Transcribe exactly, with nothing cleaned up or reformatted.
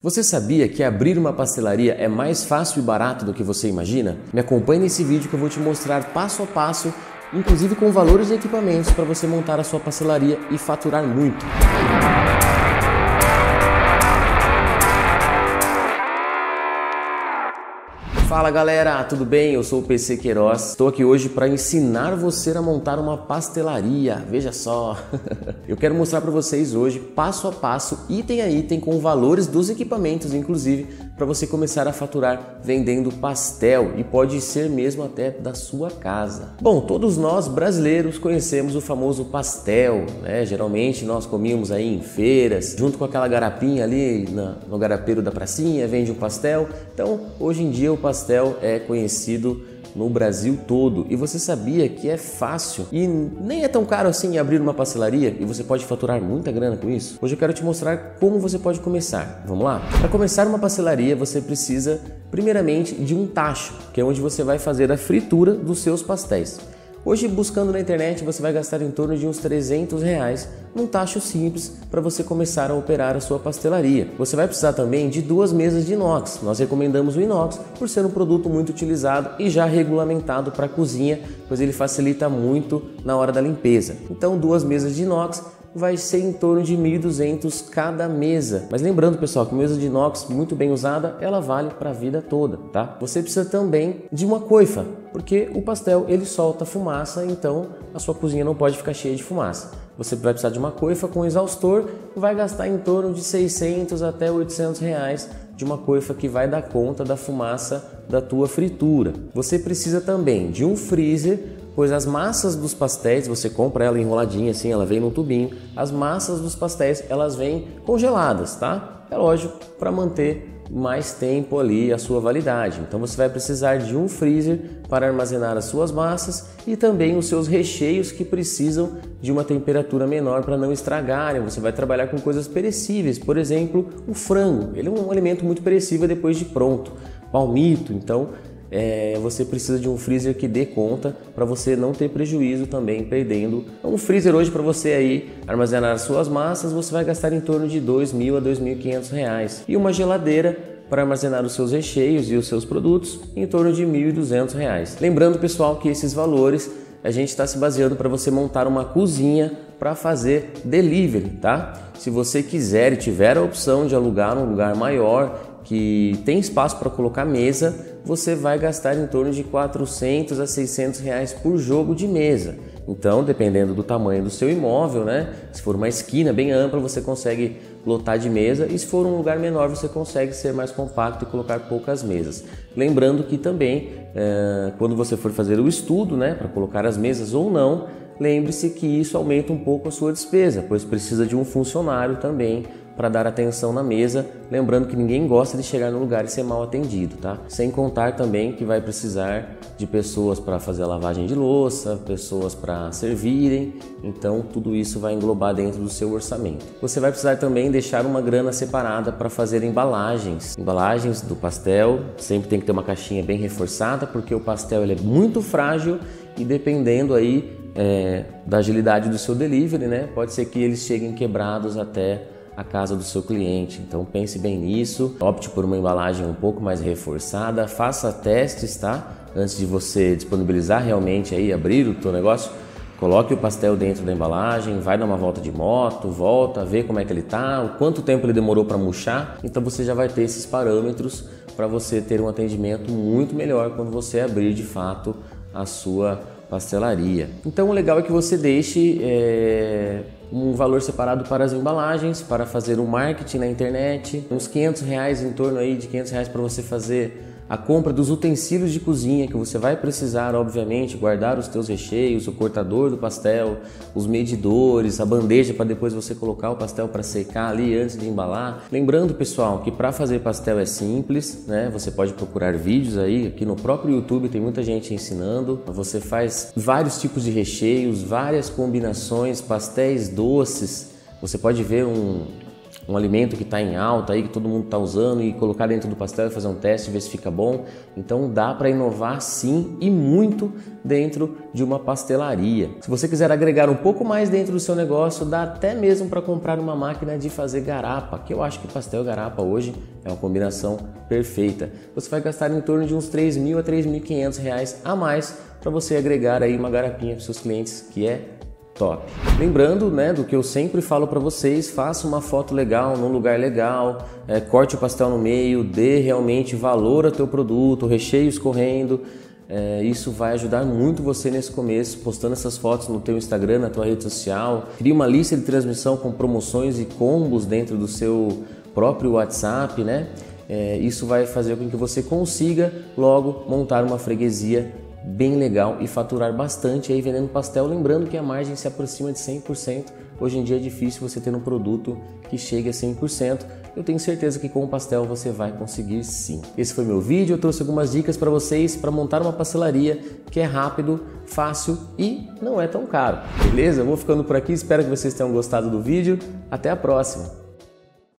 Você sabia que abrir uma pastelaria é mais fácil e barato do que você imagina? Me acompanhe nesse vídeo que eu vou te mostrar passo a passo, inclusive com valores de equipamentos para você montar a sua pastelaria e faturar muito. Fala galera, tudo bem? Eu sou o P C Queiroz. Estou aqui hoje para ensinar você a montar uma pastelaria. Veja só, eu quero mostrar para vocês hoje, passo a passo, item a item, com valores dos equipamentos, inclusive, para você começar a faturar vendendo pastel, e pode ser mesmo até da sua casa. Bom, todos nós brasileiros conhecemos o famoso pastel, né? Geralmente nós comíamos aí em feiras, junto com aquela garapinha ali na, no garapeiro da pracinha, vende um pastel. Então, hoje em dia o pastel pastel é conhecido no Brasil todo. E você sabia que é fácil e nem é tão caro assim abrir uma pastelaria e você pode faturar muita grana com isso? Hoje eu quero te mostrar como você pode começar. Vamos lá? Para começar uma pastelaria você precisa primeiramente de um tacho, que é onde você vai fazer a fritura dos seus pastéis. Hoje, buscando na internet, você vai gastar em torno de uns trezentos reais num tacho simples para você começar a operar a sua pastelaria. Você vai precisar também de duas mesas de inox. Nós recomendamos o inox por ser um produto muito utilizado e já regulamentado para a cozinha, pois ele facilita muito na hora da limpeza. Então, duas mesas de inox vai ser em torno de mil e duzentos cada mesa. Mas lembrando, pessoal, que mesa de inox muito bem usada, ela vale para a vida toda, tá? Você precisa também de uma coifa, porque o pastel ele solta fumaça, então a sua cozinha não pode ficar cheia de fumaça. Você vai precisar de uma coifa com exaustor, vai gastar em torno de seiscentos até oitocentos reais de uma coifa que vai dar conta da fumaça da tua fritura. Você precisa também de um freezer, pois as massas dos pastéis, você compra ela enroladinha assim, ela vem num tubinho. As massas dos pastéis, elas vêm congeladas, tá? É lógico, para manter mais tempo ali a sua validade. Então você vai precisar de um freezer para armazenar as suas massas e também os seus recheios, que precisam de uma temperatura menor para não estragarem. Você vai trabalhar com coisas perecíveis, por exemplo, o frango. Ele é um alimento muito perecível depois de pronto. Palmito, então É, você precisa de um freezer que dê conta para você não ter prejuízo também perdendo. Então, um freezer hoje, para você aí armazenar as suas massas, você vai gastar em torno de dois mil a dois mil e quinhentos reais. E uma geladeira para armazenar os seus recheios e os seus produtos em torno de mil e duzentos reais. Lembrando, pessoal, que esses valores a gente está se baseando para você montar uma cozinha para fazer delivery, tá? Se você quiser e tiver a opção de alugar um lugar maior que tem espaço para colocar mesa, você vai gastar em torno de quatrocentos a seiscentos reais por jogo de mesa. Então, dependendo do tamanho do seu imóvel, né? Se for uma esquina bem ampla, você consegue lotar de mesa, e se for um lugar menor, você consegue ser mais compacto e colocar poucas mesas. Lembrando que também, é, quando você for fazer o estudo, né, para colocar as mesas ou não, lembre-se que isso aumenta um pouco a sua despesa, pois precisa de um funcionário também para dar atenção na mesa, lembrando que ninguém gosta de chegar no lugar e ser mal atendido, tá? Sem contar também que vai precisar de pessoas para fazer a lavagem de louça, pessoas para servirem, então tudo isso vai englobar dentro do seu orçamento. Você vai precisar também deixar uma grana separada para fazer embalagens. Embalagens do pastel, sempre tem que ter uma caixinha bem reforçada, porque o pastel ele é muito frágil e dependendo aí é, da agilidade do seu delivery, né? Pode ser que eles cheguem quebrados até a casa do seu cliente. Então pense bem nisso, opte por uma embalagem um pouco mais reforçada, faça testes, tá? Antes de você disponibilizar realmente aí, abrir o teu negócio, coloque o pastel dentro da embalagem, vai dar uma volta de moto, volta, vê como é que ele tá, o quanto tempo ele demorou para murchar. Então você já vai ter esses parâmetros para você ter um atendimento muito melhor quando você abrir de fato a sua pastelaria. Então o legal é que você deixe é, um valor separado para as embalagens, para fazer o marketing na internet, uns quinhentos reais, em torno aí de quinhentos reais para você fazer a compra dos utensílios de cozinha que você vai precisar, obviamente, guardar os teus recheios, o cortador do pastel, os medidores, a bandeja para depois você colocar o pastel para secar ali antes de embalar. Lembrando, pessoal, que para fazer pastel é simples, né? Você pode procurar vídeos aí, aqui no próprio YouTube tem muita gente ensinando. Você faz vários tipos de recheios, várias combinações, pastéis doces. Você pode ver um um alimento que está em alta aí, que todo mundo está usando, e colocar dentro do pastel e fazer um teste, ver se fica bom. Então dá para inovar sim, e muito dentro de uma pastelaria. Se você quiser agregar um pouco mais dentro do seu negócio, dá até mesmo para comprar uma máquina de fazer garapa, que eu acho que pastel e garapa hoje é uma combinação perfeita. Você vai gastar em torno de uns três mil a três mil e quinhentos reais a mais para você agregar aí uma garapinha para os seus clientes, que é top. Lembrando, né, do que eu sempre falo para vocês, faça uma foto legal num lugar legal, é, corte o pastel no meio, dê realmente valor ao teu produto, recheio escorrendo. É, isso vai ajudar muito você nesse começo, postando essas fotos no teu Instagram, na tua rede social. Crie uma lista de transmissão com promoções e combos dentro do seu próprio WhatsApp, né? É, isso vai fazer com que você consiga logo montar uma freguesia bem legal e faturar bastante aí vendendo pastel. Lembrando que a margem se aproxima de cem por cento. Hoje em dia é difícil você ter um produto que chegue a cem por cento. Eu tenho certeza que com o pastel você vai conseguir sim. Esse foi meu vídeo, eu trouxe algumas dicas para vocês para montar uma pastelaria que é rápido, fácil e não é tão caro. Beleza? Eu vou ficando por aqui, espero que vocês tenham gostado do vídeo. Até a próxima!